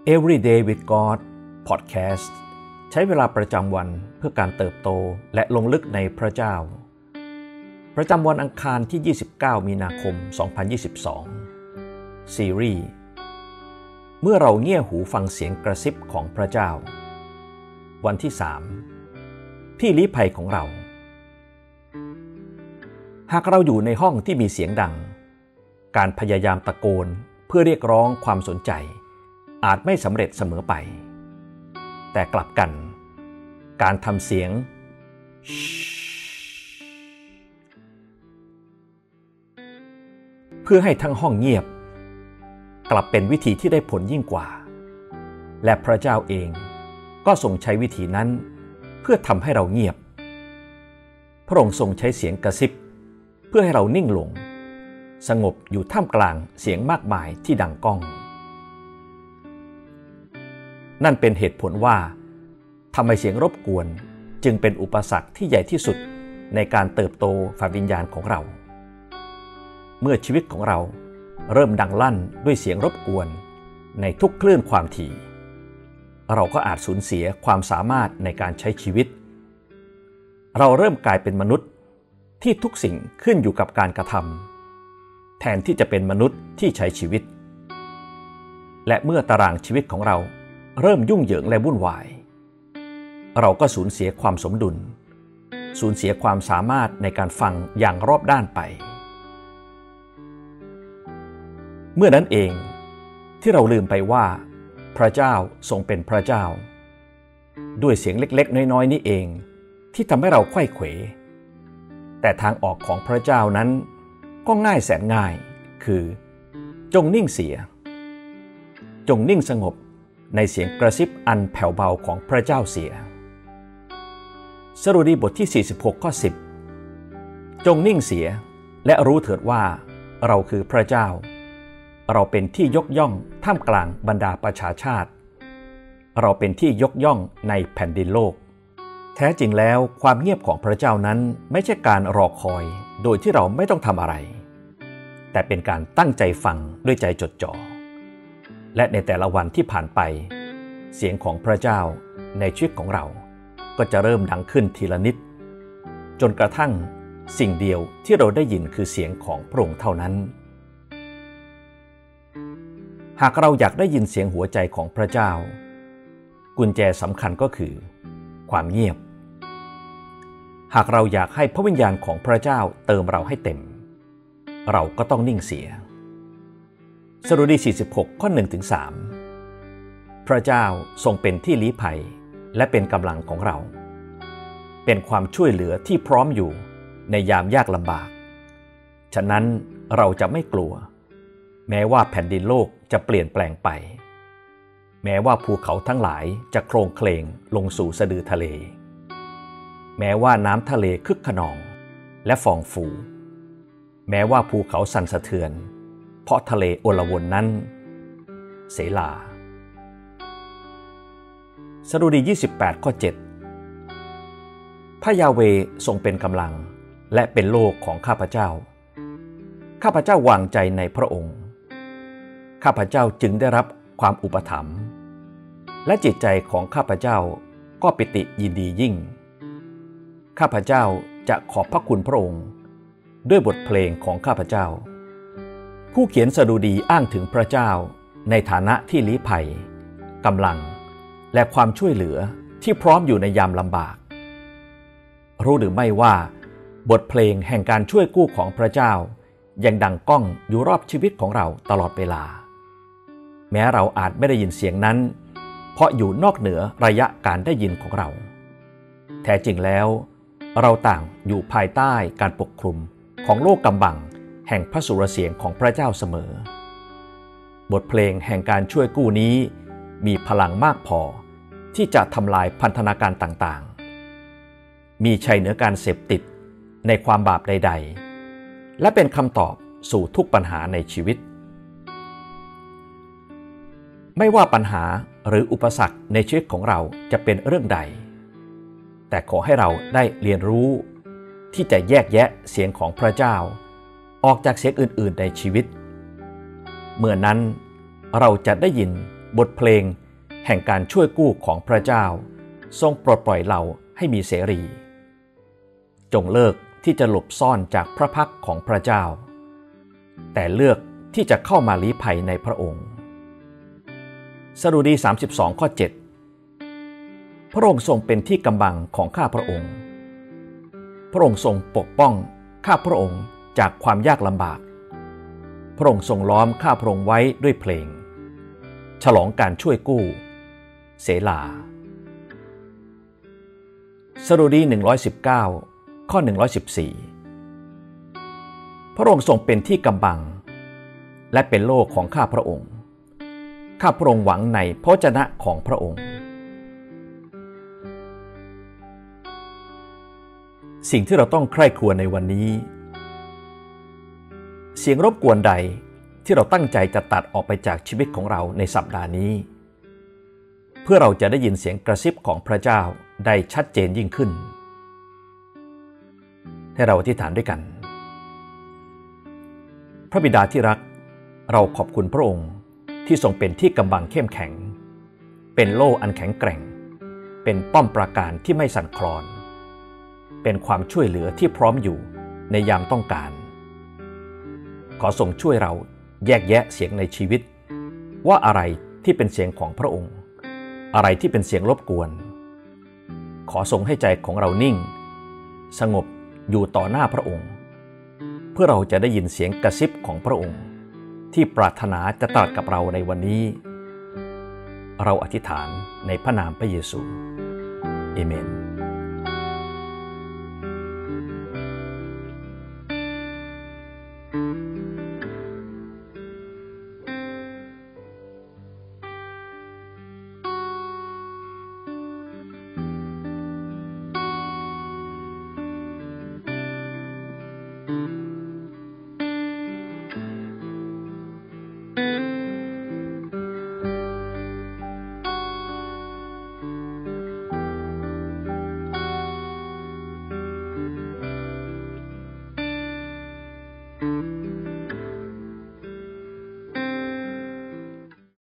Everyday with God Podcast ใช้เวลาประจำวันเพื่อการเติบโตและลงลึกในพระเจ้าประจำวันอังคารที่29มีนาคม2022ซีรีส์เมื่อเราเงี่ยหูฟังเสียงกระซิบของพระเจ้าวันที่3ที่ลี้ภัยของเราหากเราอยู่ในห้องที่มีเสียงดังการพยายามตะโกนเพื่อเรียกร้องความสนใจอาจไม่สำเร็จเสมอไปแต่กลับกันการทำเสียงเพื่อให้ทั้งห้องเงียบกลับเป็นวิธีที่ได้ผลยิ่งกว่าและพระเจ้าเองก็ทรงใช้วิธีนั้นเพื่อทำให้เราเงียบพระองค์ทรงใช้เสียงกระซิบเพื่อให้เรานิ่งลงสงบอยู่ท่ามกลางเสียงมากมายที่ดังก้องนั่นเป็นเหตุผลว่าทำไมเสียงรบกวนจึงเป็นอุปสรรคที่ใหญ่ที่สุดในการเติบโตฝ่ายวิญญาณของเราเมื่อชีวิตของเราเริ่มดังลั่นด้วยเสียงรบกวนในทุกคลื่นความถี่เราก็อาจสูญเสียความสามารถในการใช้ชีวิตเราเริ่มกลายเป็นมนุษย์ที่ทุกสิ่งขึ้นอยู่กับการกระทำแทนที่จะเป็นมนุษย์ที่ใช้ชีวิตและเมื่อตารางชีวิตของเราเริ่มยุ่งเหยิงและวุ่นวายเราก็สูญเสียความสมดุลสูญเสียความสามารถในการฟังอย่างรอบด้านไปเมื่อนั้นเองที่เราลืมไปว่าพระเจ้าทรงเป็นพระเจ้าด้วยเสียงเล็กๆน้อยๆนี่เองที่ทำให้เราไขว้เขวแต่ทางออกของพระเจ้านั้นก็ง่ายแสนง่ายคือจงนิ่งเสียจงนิ่งสงบในเสียงกระซิบอันแผ่วเบาของพระเจ้าเสียสดุดีบทที่46ข้อ10จงนิ่งเสียและรู้เถิดว่าเราคือพระเจ้าเราเป็นที่ยกย่องท่ามกลางบรรดาประชาชาติเราเป็นที่ยกย่องในแผ่นดินโลกแท้จริงแล้วความเงียบของพระเจ้านั้นไม่ใช่การรอคอยโดยที่เราไม่ต้องทำอะไรแต่เป็นการตั้งใจฟังด้วยใจจดจ่อและในแต่ละวันที่ผ่านไปเสียงของพระเจ้าในชีวิตของเราก็จะเริ่มดังขึ้นทีละนิดจนกระทั่งสิ่งเดียวที่เราได้ยินคือเสียงของพระองค์เท่านั้นหากเราอยากได้ยินเสียงหัวใจของพระเจ้ากุญแจสำคัญก็คือความเงียบหากเราอยากให้พระวิญญาณของพระเจ้าเติมเราให้เต็มเราก็ต้องนิ่งเสียสดุดี46ข้อ 1-3 พระเจ้าทรงเป็นที่ลี้ภัยและเป็นกำลังของเราเป็นความช่วยเหลือที่พร้อมอยู่ในยามยากลำบากฉะนั้นเราจะไม่กลัวแม้ว่าแผ่นดินโลกจะเปลี่ยนแปลงไปแม้ว่าภูเขาทั้งหลายจะโคลงเคลงลงสู่สะดือทะเลแม้ว่าน้ำทะเลคึกขนองและฟองฟูแม้ว่าภูเขาสั่นสะเทือนเพราะทะเลโอลวนนั้นเสลาสดุดี28ข้อ 7พระยาเวห์ทรงเป็นกำลังและเป็นโลกของข้าพเจ้าข้าพเจ้าวางใจในพระองค์ข้าพเจ้าจึงได้รับความอุปถัมภ์และจิตใจของข้าพเจ้าก็ปิติยินดียิ่งข้าพเจ้าจะขอบพระคุณพระองค์ด้วยบทเพลงของข้าพเจ้าผู้เขียนสดุดีอ้างถึงพระเจ้าในฐานะที่ลี้ภัยกำลังและความช่วยเหลือที่พร้อมอยู่ในยามลำบากรู้หรือไม่ว่าบทเพลงแห่งการช่วยกู้ของพระเจ้ายังดังก้องอยู่รอบชีวิตของเราตลอดเวลาแม้เราอาจไม่ได้ยินเสียงนั้นเพราะอยู่นอกเหนือระยะการได้ยินของเราแท้จริงแล้วเราต่างอยู่ภายใต้การปกคลุมของโลกกำบังแห่งพระสุรเสียงของพระเจ้าเสมอบทเพลงแห่งการช่วยกู้นี้มีพลังมากพอที่จะทำลายพันธนาการต่างๆมีชัยเหนือการเสพติดในความบาปใดๆและเป็นคำตอบสู่ทุกปัญหาในชีวิตไม่ว่าปัญหาหรืออุปสรรคในชีวิตของเราจะเป็นเรื่องใดแต่ขอให้เราได้เรียนรู้ที่จะแยกแยะเสียงของพระเจ้าออกจากเสียงอื่นๆในชีวิตเมื่อนั้นเราจะได้ยินบทเพลงแห่งการช่วยกู้ของพระเจ้าทรงปลดปล่อยเราให้มีเสรีจงเลิกที่จะหลบซ่อนจากพระพักของพระเจ้าแต่เลือกที่จะเข้ามาลี้ภัยในพระองค์สดุดี32ข้อ7พระองค์ทรงเป็นที่กำบังของข้าพระองค์พระองค์ทรงปกป้องข้าพระองค์จากความยากลำบากพระองค์ทรงล้อมข้าพระองค์ไว้ด้วยเพลงฉลองการช่วยกู้เสลาสดุดี119ข้อ114พระองค์ทรงเป็นที่กำบังและเป็นโล่ของข้าพระองค์ข้าพระองค์หวังในพระวจนะของพระองค์สิ่งที่เราต้องใคร่ครวญในวันนี้เสียงรบกวนใดที่เราตั้งใจจะตัดออกไปจากชีวิตของเราในสัปดาห์นี้เพื่อเราจะได้ยินเสียงกระซิบของพระเจ้าได้ชัดเจนยิ่งขึ้นให้เราอธิษฐานด้วยกันพระบิดาที่รักเราขอบคุณพระองค์ที่ทรงเป็นที่กำบังเข้มแข็งเป็นโล่อันแข็งแกร่งเป็นป้อมปราการที่ไม่สั่นคลอนเป็นความช่วยเหลือที่พร้อมอยู่ในยามต้องการขอทรงช่วยเราแยกแยะเสียงในชีวิตว่าอะไรที่เป็นเสียงของพระองค์อะไรที่เป็นเสียงรบกวนขอทรงให้ใจของเรานิ่งสงบอยู่ต่อหน้าพระองค์เพื่อเราจะได้ยินเสียงกระซิบของพระองค์ที่ปรารถนาจะตรัสกับเราในวันนี้เราอธิษฐานในพระนามพระเยซูอาเมน